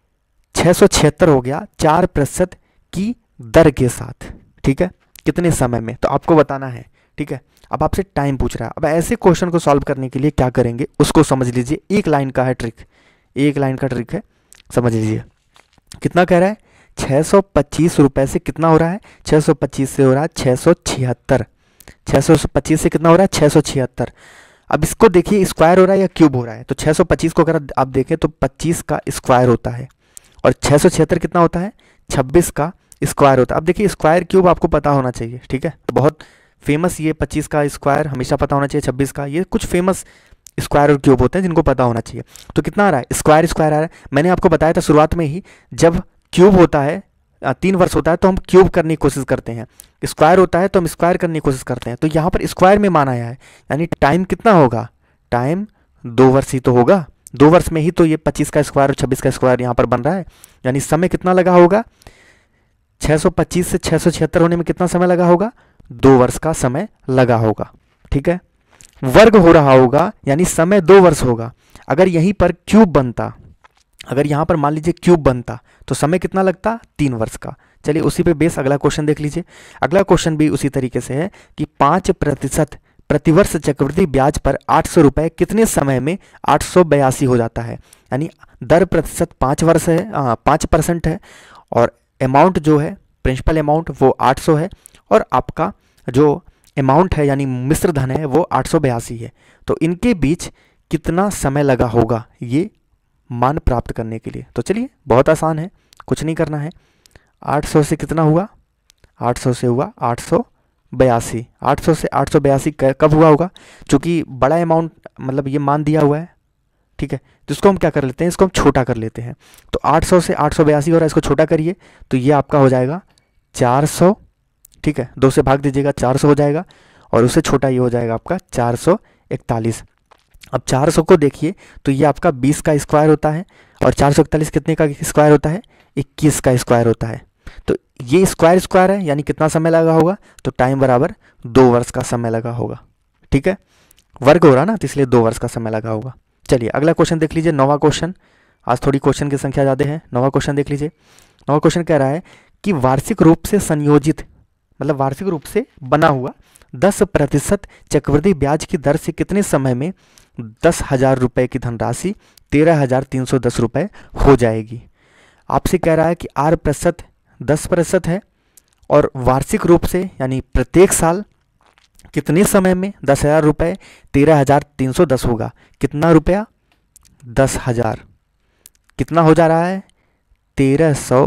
छः सौ छिहत्तर हो गया चार प्रतिशत की दर के साथ, ठीक है, कितने समय में, तो आपको बताना है, ठीक है। अब आपसे टाइम पूछ रहा है। अब ऐसे क्वेश्चन को सॉल्व करने के लिए क्या करेंगे उसको समझ लीजिए, एक लाइन का है ट्रिक, एक लाइन का ट्रिक है, समझ लीजिए। कितना कह रहा है, छः सौ पच्चीस रुपये से कितना हो रहा है, छः सौ पच्चीस से हो रहा है छः सौ छिहत्तर, छः सौ पच्चीस से कितना हो रहा है, छः सौ छिहत्तर। अब इसको देखिए स्क्वायर हो रहा है या क्यूब हो रहा है, तो छः सौ पच्चीस को अगर आप देखें तो पच्चीस का स्क्वायर होता है और छः सौ छिहत्तर कितना होता है, छब्बीस का स्क्वायर होता है। अब देखिए स्क्वायर क्यूब आपको पता होना चाहिए, ठीक है, बहुत फेमस ये पच्चीस का स्क्वायर हमेशा पता होना चाहिए, छब्बीस का, ये कुछ फेमस स्क्वायर और क्यूब होते हैं जिनको पता होना चाहिए। तो कितना आ रहा है, स्क्वायर स्क्वायर आ रहा है। मैंने आपको बताया था शुरुआत में ही, जब क्यूब होता है तीन वर्ष होता है तो हम क्यूब करने की कोशिश करते हैं, स्क्वायर होता है तो हम स्क्वायर करने की कोशिश करते हैं। तो यहाँ पर स्क्वायर में मान आया है, यानी टाइम कितना होगा, टाइम दो वर्ष ही तो होगा, दो वर्ष में ही तो ये पच्चीस का स्क्वायर और छब्बीस का स्क्वायर यहाँ पर बन रहा है। यानी समय कितना लगा होगा, छः सौ पच्चीस से छः सौ छिहत्तर होने में कितना समय लगा होगा, दो वर्ष का समय लगा होगा, ठीक है। वर्ग हो रहा होगा यानी समय दो वर्ष होगा। अगर यहीं पर क्यूब बनता, अगर यहाँ पर मान लीजिए क्यूब बनता तो समय कितना लगता, तीन वर्ष का। चलिए उसी पे बेस अगला क्वेश्चन देख लीजिए। अगला क्वेश्चन भी उसी तरीके से है कि पाँच प्रतिशत प्रतिवर्ष चक्रवृद्धि ब्याज पर आठ सौ रुपये कितने समय में आठ सौ बयासी हो जाता है। यानी दर प्रतिशत पाँच वर्ष है, पाँच परसेंट है, और अमाउंट जो है प्रिंसिपल अमाउंट वो आठ सौ है, और आपका जो अमाउंट है यानी मिश्र धन है वो आठ सौ बयासी है। तो इनके बीच कितना समय लगा होगा ये मान प्राप्त करने के लिए। तो चलिए बहुत आसान है, कुछ नहीं करना है। आठ सौ से कितना हुआ, आठ सौ से हुआ आठ सौ बयासी, आठ सौ से आठ सौ बयासी कब हुआ होगा, चूँकि बड़ा अमाउंट मतलब ये मान दिया हुआ है, ठीक है, तो इसको हम क्या कर लेते हैं, इसको हम छोटा कर लेते हैं। तो आठ सौ से आठ सौ बयासी हो रहा है, इसको छोटा करिए तो ये आपका हो जाएगा चार सौ, ठीक है, दो से भाग दीजिएगा चार सौ हो जाएगा, और उससे छोटा ये हो जाएगा आपका चार सौ इकतालीस। अब चार सौ को देखिए तो ये आपका बीस का स्क्वायर होता है, और चार सौ इकतालीस कितने का स्क्वायर होता है, इक्कीस का स्क्वायर होता है। तो ये स्क्वायर स्क्वायर है यानी कितना समय लगा होगा, तो टाइम बराबर दो वर्ष का समय लगा होगा, ठीक है, वर्ग हो रहा ना तो इसलिए दो वर्ष का समय लगा होगा। चलिए अगला क्वेश्चन देख लीजिए, नौवां क्वेश्चन। आज थोड़ी क्वेश्चन की संख्या ज़्यादा है। नौवां क्वेश्चन देख लीजिए। नौवां क्वेश्चन कह रहा है कि वार्षिक रूप से संयोजित मतलब वार्षिक रूप से बना हुआ दस प्रतिशत चक्रवृद्धि ब्याज की दर से कितने समय में दस हजार रुपये की धनराशि तेरह हजार तीन सौ दस रुपये हो जाएगी। आपसे कह रहा है कि आर प्रतिशत दस प्रतिशत है, और वार्षिक रूप से यानी प्रत्येक साल कितने समय में दस हजार रुपये तेरह हजार तीन सौ दस होगा। कितना रुपया, दस हजार, कितना हो जा रहा है, तेरह सौ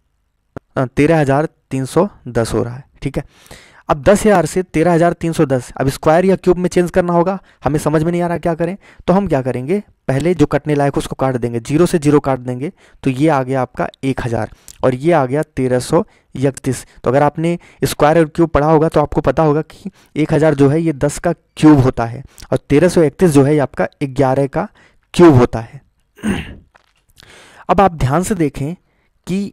तेरह हजार तीन सौ दस हो रहा है, ठीक है। अब दस हजार से तेरह हजार तीन सौ दस, अब स्क्वायर या क्यूब में चेंज करना होगा, हमें समझ में नहीं आ रहा क्या करें। तो हम क्या करेंगे, पहले जो कटने लायक उसको काट देंगे, जीरो से जीरो काट देंगे, तो ये आ गया आपका एक हज़ार और ये आ गया तेरह सौ इकतीस। तो अगर आपने स्क्वायर और क्यूब पढ़ा होगा तो आपको पता होगा कि एक हज़ार जो है ये दस का क्यूब होता है, और तेरह सौ इकतीस जो है ये आपका ग्यारह का क्यूब होता है। अब आप ध्यान से देखें कि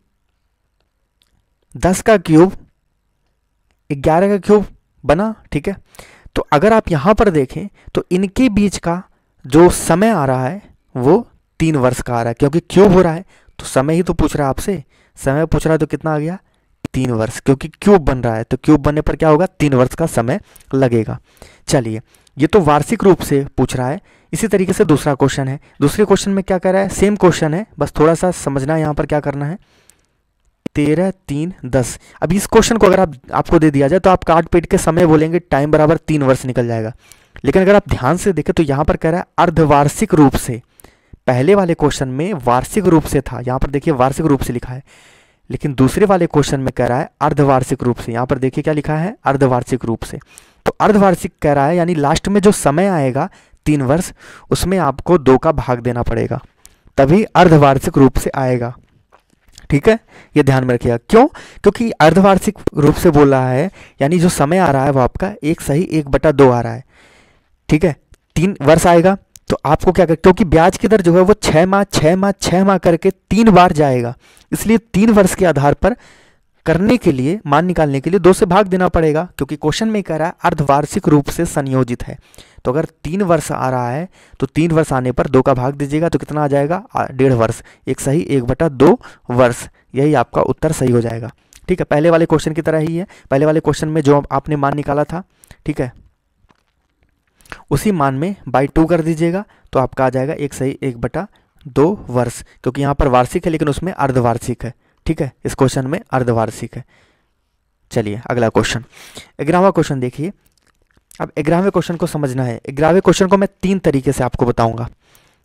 दस का क्यूब ग्यारह का क्यूब बना, ठीक है। तो अगर आप यहाँ पर देखें तो इनके बीच का जो समय आ रहा है वो तीन वर्ष का आ रहा है, क्योंकि क्यूब हो रहा है तो समय ही तो पूछ रहा है आपसे, समय पूछ रहा है तो कितना आ गया, तीन वर्ष, क्योंकि क्यूब बन रहा है तो क्यूब बनने पर क्या होगा, तीन वर्ष का समय लगेगा। चलिए ये तो वार्षिक रूप से पूछ रहा है। इसी तरीके से दूसरा क्वेश्चन है, दूसरे क्वेश्चन में क्या कर रहा है, सेम क्वेश्चन है, बस थोड़ा सा समझना है यहाँ पर क्या करना है। तेरह तीन दस, अब इस क्वेश्चन को अगर आप आपको दे दिया जाए तो आप काट पीट के समय बोलेंगे, टाइम बराबर तीन वर्ष निकल जाएगा। लेकिन अगर आप ध्यान से देखें तो यहाँ पर कह रहा है अर्धवार्षिक रूप से, पहले वाले क्वेश्चन में वार्षिक रूप से था, यहाँ पर देखिए वार्षिक रूप से लिखा है, लेकिन दूसरे वाले क्वेश्चन में कह रहा है अर्धवार्षिक रूप से। यहाँ पर देखिए क्या लिखा है, अर्धवार्षिक रूप से। तो अर्धवार्षिक कह रहा है यानी लास्ट में जो समय आएगा तीन वर्ष, उसमें आपको दो का भाग देना पड़ेगा, तभी अर्धवार्षिक रूप से आएगा, ठीक है। ये ध्यान में रखिएगा, क्यों, क्योंकि अर्धवार्षिक रूप से बोल रहा है यानी जो समय आ रहा है वो आपका एक सही एक बटा दो आ रहा है, ठीक है। तीन वर्ष आएगा तो आपको क्या कर, क्योंकि ब्याज की दर जो है वो छः माह छः माह छः माह करके तीन बार जाएगा, इसलिए तीन वर्ष के आधार पर करने के लिए, मान निकालने के लिए दो से भाग देना पड़ेगा, क्योंकि क्वेश्चन में कह रहा है अर्धवार्षिक रूप से संयोजित है। तो अगर तीन वर्ष आ रहा है तो तीन वर्ष आने पर दो का भाग दीजिएगा तो कितना आ जाएगा, डेढ़ वर्ष, एक सही एक बटा दो वर्ष, यही आपका उत्तर सही हो जाएगा, ठीक है। पहले वाले क्वेश्चन की तरह ही है, पहले वाले क्वेश्चन में जो आपने मान निकाला था, ठीक है, उसी मान में बाई टू कर दीजिएगा तो आपका आ जाएगा एक सही एक बटा दो वर्ष, क्योंकि यहाँ पर वार्षिक है लेकिन उसमें अर्धवार्षिक है, ठीक है, इस क्वेश्चन में अर्धवार्षिक है। चलिए अगला क्वेश्चन, ग्यारहवां क्वेश्चन देखिए। अब ग्यारहवें क्वेश्चन को समझना है, ग्यारहवें क्वेश्चन को मैं तीन तरीके से आपको बताऊंगा।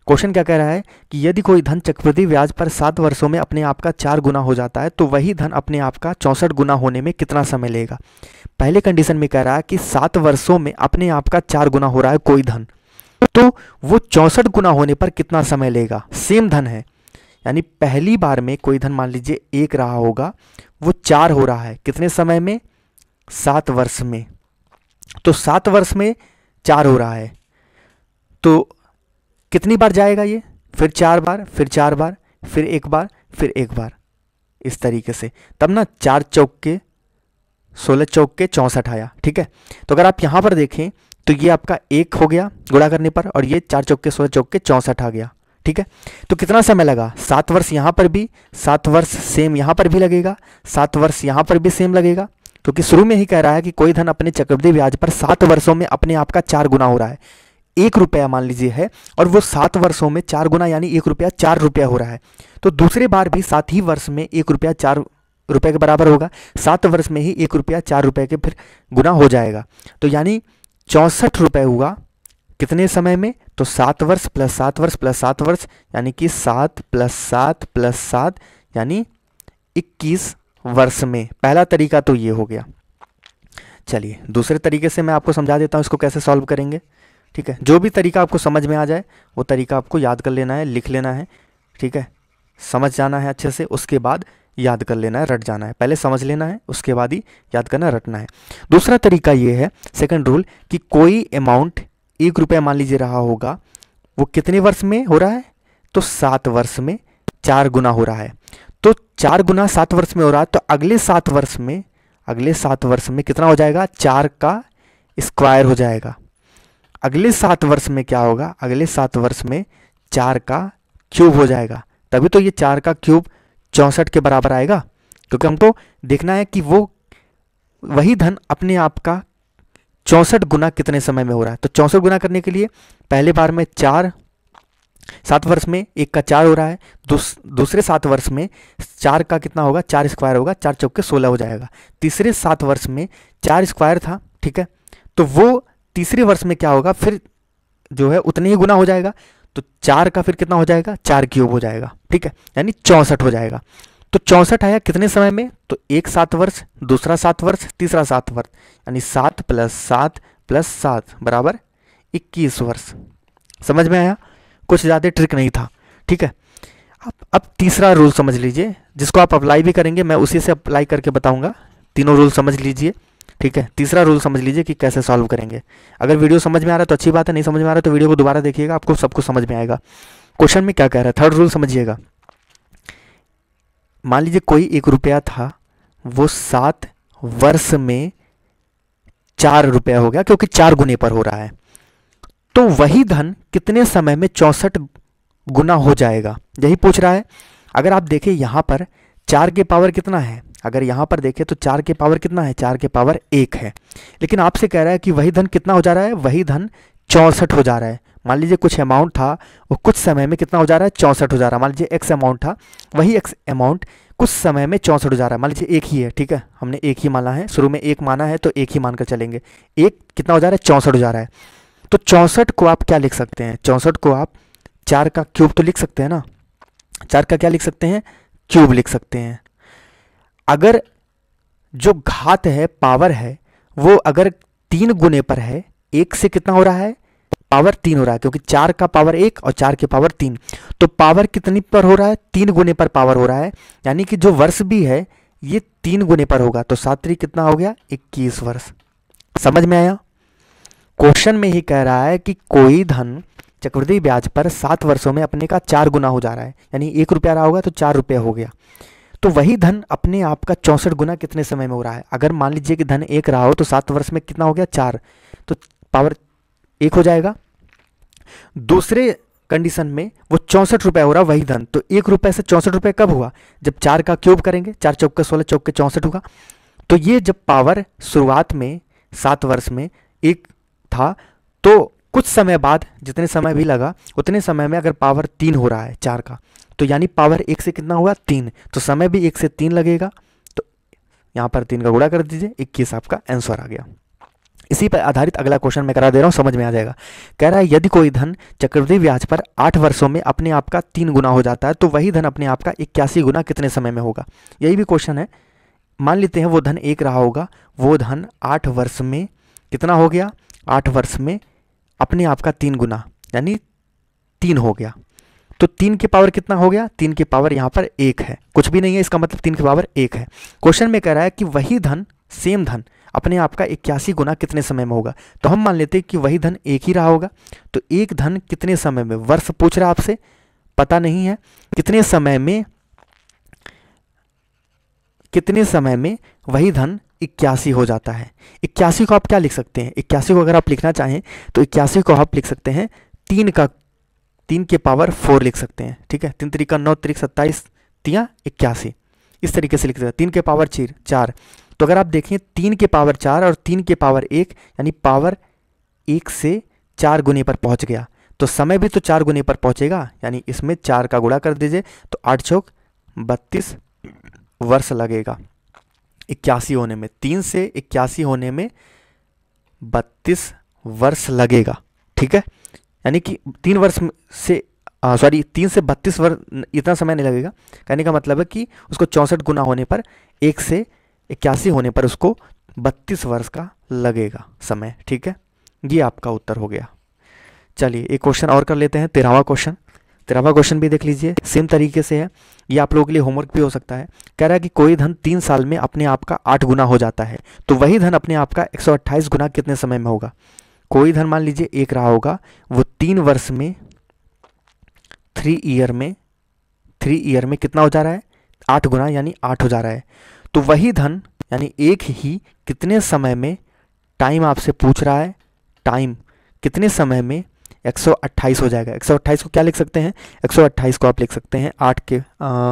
क्वेश्चन क्या कह रहा है कि यदि कोई धन चक्रवृद्धि ब्याज पर सात वर्षों में अपने आप का चार गुना हो जाता है तो वही धन अपने आप का चौंसठ गुना होने में कितना समय लेगा। पहले कंडीशन में कह रहा है कि सात वर्षों में अपने आप का चार गुना हो रहा है कोई धन, तो वो चौंसठ गुना होने पर कितना समय लेगा। सेम धन है, यानी पहली बार में कोई धन मान लीजिए एक रहा होगा, वो चार हो रहा है कितने समय में, सात वर्ष में। तो सात वर्ष में चार हो रहा है तो कितनी बार जाएगा ये, फिर चार बार, फिर चार बार, फिर एक बार, फिर एक बार, इस तरीके से। तब ना चार चौक के सोलह चौक के चौंसठ आया। ठीक है, तो अगर आप यहाँ पर देखें तो ये आपका एक हो गया गुणा करने पर, और ये चार चौक के सोलह चौक के चौंसठ आ गया। ठीक है, तो कितना समय लगा, सात वर्ष यहाँ पर भी, सात वर्ष सेम यहाँ पर भी लगेगा, सात वर्ष यहाँ पर भी सेम लगेगा, क्योंकि शुरू में ही कह रहा है कि कोई धन अपने चक्रवृद्धि ब्याज पर सात वर्षों में अपने आप का चार गुना हो रहा है। एक रुपया मान लीजिए है और वो सात वर्षों में चार गुना यानी एक रुपया चार रुपया हो रहा है, तो दूसरे बार भी सात ही वर्ष में एक रुपया चार रुपये के बराबर होगा। सात वर्ष में ही एक रुपया चार रुपये के फिर गुना हो जाएगा, तो यानी चौंसठ रुपये हुआ कितने समय में, तो सात वर्ष प्लस सात वर्ष प्लस सात वर्ष, यानी कि सात प्लस सात प्लस सात यानी इक्कीस वर्ष में। पहला तरीका तो ये हो गया। चलिए दूसरे तरीके से मैं आपको समझा देता हूँ इसको कैसे सॉल्व करेंगे। ठीक है, जो भी तरीका आपको समझ में आ जाए वो तरीका आपको याद कर लेना है, लिख लेना है। ठीक है, समझ जाना है अच्छे से, उसके बाद याद कर लेना है, रट जाना है। पहले समझ लेना है, उसके बाद ही याद करना, रटना है। दूसरा तरीका ये है, सेकंड रूल, कि कोई अमाउंट एक रुपया मान लीजिए रहा होगा, वो कितने वर्ष में हो रहा है, तो सात वर्ष में चार गुना हो रहा है। तो चार गुना सात वर्ष में हो रहा है, तो अगले सात वर्ष में अगले सात वर्ष में कितना हो जाएगा, चार का स्क्वायर हो जाएगा। अगले सात वर्ष में क्या होगा, अगले सात वर्ष में चार का क्यूब हो जाएगा। तभी तो ये चार का क्यूब चौंसठ के बराबर आएगा, क्योंकि हमको देखना है कि वो वही धन अपने आप का चौंसठ गुना कितने समय में हो रहा है। तो चौंसठ गुना करने के लिए पहले बार में चार, सात वर्ष में एक का चार हो रहा है, दूस, दूसरे सात वर्ष में चार का कितना होगा, चार स्क्वायर होगा, चार चौके सोलह हो जाएगा। तीसरे सात वर्ष में चार स्क्वायर था, ठीक है, तो वो तीसरे वर्ष में क्या होगा, फिर जो है उतने ही गुना हो जाएगा, तो चार का फिर कितना हो जाएगा, चार क्यूब हो जाएगा। ठीक है, यानी चौंसठ हो जाएगा। तो चौंसठ आया कितने समय में, तो एक सात वर्ष, दूसरा सात वर्ष, तीसरा सात वर्ष, यानी सात प्लस सात प्लस सात बराबर इक्कीस वर्ष। समझ में आया, कुछ ज़्यादा ट्रिक नहीं था। ठीक है, अब अब तीसरा रूल समझ लीजिए, जिसको आप अप्लाई भी करेंगे, मैं उसी से अप्लाई करके बताऊंगा। तीनों रूल समझ लीजिए। ठीक है, तीसरा रूल समझ लीजिए कि कैसे सॉल्व करेंगे। अगर वीडियो समझ में आ रहा है तो अच्छी बात है, नहीं समझ में आ रहा है तो वीडियो को दोबारा देखिएगा, आपको सब कुछ समझ में आएगा। क्वेश्चन में क्या कह रहा है, थर्ड रूल समझिएगा। मान लीजिए कोई एक रुपया था, वो सात वर्ष में चार रुपया हो गया, क्योंकि चार गुने पर हो रहा है। तो वही धन कितने समय में चौंसठ गुना हो जाएगा, यही पूछ रहा है। अगर आप देखें यहाँ पर चार के पावर कितना है, अगर यहाँ पर देखें तो चार के पावर कितना है, चार के पावर एक है, लेकिन आपसे कह रहा है कि वही धन कितना हो जा रहा है, वही धन चौंसठ हो जा रहा है। मान लीजिए कुछ अमाउंट था, वो कुछ समय में कितना हो जा रहा है, चौंसठ हो जा रहा है। मान लीजिए एक्स अमाउंट था, वही एक्स अमाउंट कुछ समय में चौंसठ हो जा रहा है। मान लीजिए एक ही है, ठीक है, हमने एक ही माना है, शुरू में एक माना है तो एक ही मानकर चलेंगे। एक कितना हो जा रहा है, चौंसठ हो जा रहा है। तो चौंसठ को आप क्या लिख सकते हैं, चौंसठ को आप चार का क्यूब तो लिख सकते हैं ना, चार का क्या लिख सकते हैं, क्यूब लिख सकते हैं। अगर जो घात है, पावर है, वो अगर तीन गुने पर है, एक से कितना हो रहा है, पावर तीन हो रहा है, क्योंकि चार का पावर एक और चार के पावर तीन, तो पावर कितनी पर हो रहा है, तीन गुने पर पावर हो रहा है। यानी कि जो वर्ष भी है ये तीन गुने पर होगा, तो सात त्रिक कितना हो गया, इक्कीस वर्ष। समझ में आया। क्वेश्चन में ही कह रहा है कि कोई धन चक्रवृद्धि ब्याज पर सात वर्षों में अपने का चार गुना हो जा रहा है, यानी एक रुपया रहा होगा तो चार रुपया हो गया। तो वही धन अपने आप का चौंसठ गुना कितने समय में हो रहा है। अगर मान लीजिए कि धन एक रहा हो तो सात वर्ष में कितना हो गया, चार, तो पावर एक हो जाएगा। दूसरे कंडीशन में वो चौंसठ रुपये हो रहा वही धन, तो एक रुपये से चौंसठ रुपये कब हुआ, जब चार का क्यूब करेंगे, चार चौक के सोलह, चौक के चौंसठ होगा। तो ये जब पावर शुरुआत में सात वर्ष में एक था, तो कुछ समय बाद जितने समय भी लगा उतने समय में अगर पावर तीन हो रहा है चार का, तो यानी पावर एक से कितना हुआ, तीन, तो समय भी एक से तीन लगेगा। तो यहाँ पर तीन का गुणा कर दीजिए, इक्कीस आपका आंसर आ गया। इसी पर आधारित अगला क्वेश्चन मैं करा दे रहा हूँ, समझ में आ जाएगा। कह रहा है यदि कोई धन चक्रवृद्धि ब्याज पर आठ वर्षों में अपने आप का तीन गुना हो जाता है तो वही धन अपने आप का इक्यासी गुना कितने समय में होगा। यही भी क्वेश्चन है। मान लेते हैं वो धन एक रहा होगा, वो धन आठ वर्ष में कितना हो गया, आठ वर्ष में अपने आप का तीन गुना यानी तीन हो गया। तो तीन के पावर कितना हो गया, तीन के पावर यहाँ पर एक है, कुछ भी नहीं है, इसका मतलब तीन के पावर एक है। क्वेश्चन में कह रहा है कि वही धन, सेम धन अपने आप का इक्यासी गुना कितने समय में होगा। तो हम मान लेते हैं कि वही धन एक ही रहा होगा। तो एक धन कितने समय में, वर्ष पूछ रहा है आपसे, पता नहीं है, कितने समय में, कितने समय में वही धन इक्यासी हो जाता है। इक्यासी को आप क्या लिख सकते हैं, इक्यासी को अगर आप लिखना चाहें तो इक्यासी को आप लिख सकते हैं तीन का, तीन के पावर फोर लिख सकते हैं। ठीक है, तीन तरीका नौ, तरीक सत्ताईस, तिया इक्यासी, इस तरीके से लिख सकते हैं। तीन के पावर चीर चार, तो अगर आप देखें तीन के पावर चार और तीन के पावर एक यानी पावर एक से चार गुने पर पहुंच गया, तो समय भी तो चार गुने पर पहुंचेगा, यानी इसमें चार का गुणा कर दीजिए तो आठ चौक बत्तीस वर्ष लगेगा इक्यासी होने में। तीन से इक्यासी होने में बत्तीस वर्ष लगेगा। ठीक है, यानी कि तीन वर्ष से सॉरी तीन से बत्तीस वर्ष इतना समय नहीं लगेगा। कहने का मतलब है कि उसको चौंसठ गुना होने पर, एक से इक्यासी होने पर उसको बत्तीस वर्ष का लगेगा समय। ठीक है, ये आपका उत्तर हो गया। चलिए एक क्वेश्चन और कर लेते हैं, तेरहवां क्वेश्चन। तेरहवां क्वेश्चन भी देख लीजिए, सेम तरीके से है, ये आप लोगों के लिए होमवर्क भी हो सकता है। कह रहा है कि कोई धन तीन साल में अपने आप का आठ गुना हो जाता है तो वही धन अपने आप का एक सौ अट्ठाईस गुना कितने समय में होगा। कोई धन मान लीजिए एक रहा होगा, वो तीन वर्ष में, थ्री ईयर में, थ्री ईयर में कितना हो जा रहा है, आठ गुना यानी आठ हो जा रहा है। तो वही धन यानी एक ही कितने समय में, टाइम आपसे पूछ रहा है, टाइम कितने समय में एक सौ अट्ठाईस हो जाएगा। एक सौ अट्ठाईस को क्या लिख सकते हैं, एक सौ अट्ठाईस को आप लिख सकते हैं आठ के आ,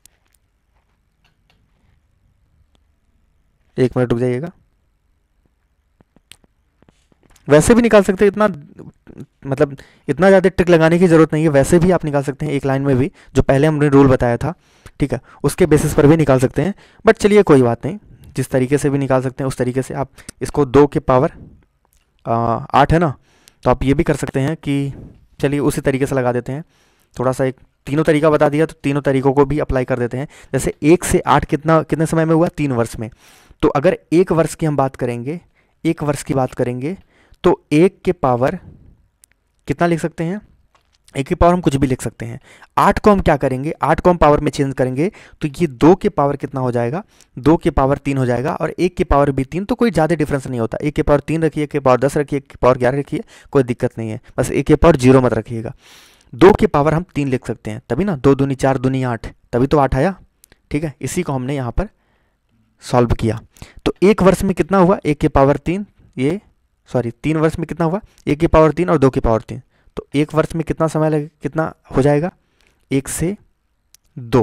एक मिनट रुक जाइएगा, वैसे भी निकाल सकते हैं, इतना मतलब इतना ज़्यादा ट्रिक लगाने की ज़रूरत नहीं है, वैसे भी आप निकाल सकते हैं एक लाइन में भी, जो पहले हमने रूल बताया था। ठीक है, उसके बेसिस पर भी निकाल सकते हैं, बट चलिए कोई बात नहीं, जिस तरीके से भी निकाल सकते हैं उस तरीके से। आप इसको दो के पावर आठ है ना, तो आप ये भी कर सकते हैं कि चलिए उसी तरीके से लगा देते हैं। थोड़ा सा एक तीनों तरीका बता दिया तो तीनों तरीकों को भी अप्लाई कर देते हैं। जैसे एक से आठ कितना कितने समय में हुआ, तीन वर्ष में। तो अगर एक वर्ष की हम बात करेंगे, एक वर्ष की बात करेंगे तो एक के पावर कितना लिख सकते हैं, एक के पावर हम कुछ भी लिख सकते हैं। आठ को हम क्या करेंगे, आठ को हम पावर में चेंज करेंगे तो ये दो के पावर कितना हो जाएगा, दो के पावर तीन हो जाएगा, और एक के पावर भी तीन, तो कोई ज़्यादा डिफरेंस नहीं होता। एक के पावर तीन रखिए, एक के पावर दस रखिए, एक के पावर ग्यारह रखिए, कोई दिक्कत नहीं है, बस एक के पावर जीरो मत रखिएगा। दो के पावर हम तीन लिख सकते हैं, तभी ना, दो दूनी चार दूनी आठ, तभी तो आठ आया। ठीक है, इसी को हमने यहाँ पर सॉल्व किया। तो एक वर्ष में कितना हुआ, एक के पावर तीन, ये सॉरी तीन वर्ष में कितना हुआ, एक के पावर तीन और दो के पावर तीन, तो एक वर्ष में कितना समय लगे, कितना हो जाएगा, एक से दो।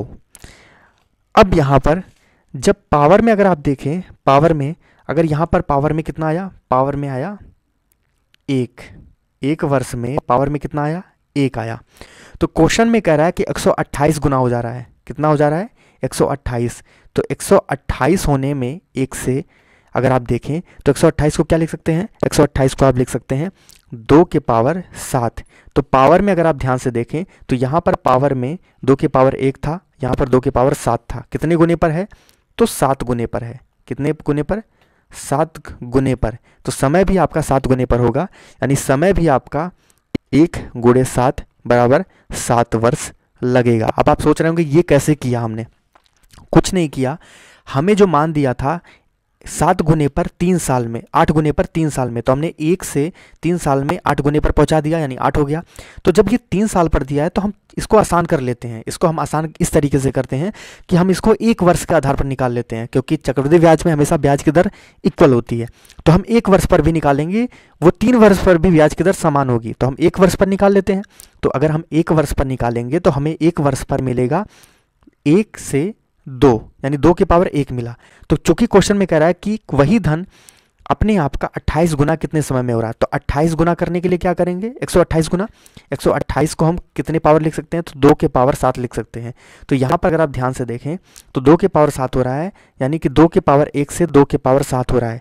अब यहाँ पर जब पावर में अगर आप देखें, पावर में अगर यहाँ पर पावर में कितना आया, पावर में आया एक, एक वर्ष में पावर में कितना आया, एक आया। तो क्वेश्चन में कह रहा है कि एक सौ अट्ठाईस गुना हो जा रहा है, कितना हो जा रहा है, एक सौ अट्ठाईस। तो एक सौ अट्ठाईस होने में एक से अगर आप देखें तो एक सौ अट्ठाईस को क्या लिख सकते हैं, एक सौ अट्ठाईस को आप लिख सकते हैं दो के पावर सात। तो पावर में अगर आप ध्यान से देखें तो यहाँ पर पावर में दो के पावर एक था, यहाँ पर दो के पावर सात था, कितने गुने पर है, तो सात गुने पर है। कितने गुने पर, सात गुने पर। तो समय भी आपका सात गुने पर होगा, यानी समय भी आपका एक गुणे सात बराबर सात वर्ष लगेगा। अब आप सोच रहे होंगे ये कैसे किया हमने, कुछ नहीं किया, हमें जो मान दिया था सात गुने पर तीन साल में, आठ गुने पर तीन साल में, तो हमने एक से तीन साल में आठ गुने पर पहुंचा दिया, यानी आठ हो गया। तो जब ये तीन साल पर दिया है तो हम इसको आसान कर लेते हैं, इसको हम आसान इस तरीके से करते हैं कि हम इसको एक वर्ष के आधार पर निकाल लेते हैं, क्योंकि चक्रवृद्धि ब्याज में हमेशा ब्याज की दर इक्वल होती है। तो हम एक वर्ष पर भी निकालेंगे, वो तीन वर्ष पर भी ब्याज की दर समान होगी, तो हम एक वर्ष पर निकाल लेते हैं। तो अगर हम एक वर्ष पर निकालेंगे तो हमें एक वर्ष पर मिलेगा एक से दो, यानी दो के पावर एक मिला। तो चूंकि क्वेश्चन में कह रहा है कि वही धन अपने आप का अट्ठाईस गुना कितने समय में हो रहा है, तो अट्ठाईस गुना करने के लिए क्या करेंगे, एक सौ अट्ठाईस गुना, एक सौ अट्ठाईस को हम कितने पावर लिख सकते हैं, तो दो के पावर सात लिख सकते हैं। तो यहाँ पर अगर आप ध्यान से देखें तो दो के पावर सात हो रहा है, यानी कि दो के पावर एक से दो के पावर सात हो रहा है।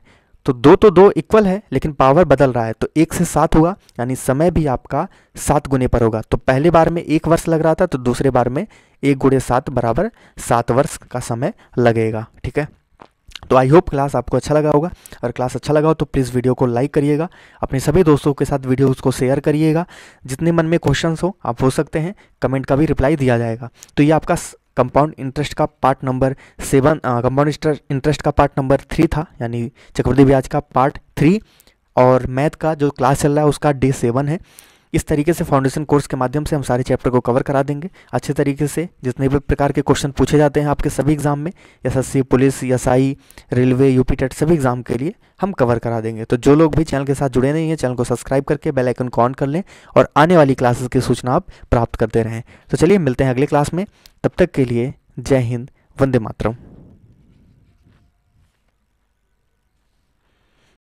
तो दो तो दो इक्वल है, लेकिन पावर बदल रहा है, तो एक से सात हुआ, यानी समय भी आपका सात गुने पर होगा। तो पहले बार में एक वर्ष लग रहा था, तो दूसरे बार में एक गुणे सात बराबर सात वर्ष का समय लगेगा। ठीक है, तो आई होप क्लास आपको अच्छा लगा होगा। अगर क्लास अच्छा लगा हो तो प्लीज़ वीडियो को लाइक करिएगा, अपने सभी दोस्तों के साथ वीडियो को शेयर करिएगा। जितने मन में क्वेश्चंस हो आप हो सकते हैं, कमेंट का भी रिप्लाई दिया जाएगा। तो ये आपका कंपाउंड इंटरेस्ट का part number seven, compound interest का पार्ट नंबर थ्री था, यानी चक्रवृद्धि ब्याज का पार्ट थ्री, और मैथ का जो क्लास चल रहा है उसका डे सेवन है। इस तरीके से फाउंडेशन कोर्स के माध्यम से हम सारे चैप्टर को कवर करा देंगे अच्छे तरीके से। जितने भी प्रकार के क्वेश्चन पूछे जाते हैं आपके सभी एग्जाम में, SSC, police, SI, railway, UP TET, सभी एग्जाम के लिए हम कवर करा देंगे। तो जो लोग भी चैनल के साथ जुड़े नहीं हैं, चैनल को सब्सक्राइब करके बेल आइकन को ऑन कर लें और आने वाली क्लासेस की सूचना आप प्राप्त करते रहें। तो चलिए मिलते हैं अगले क्लास में, तब तक के लिए जय हिंद, वंदे मातरम।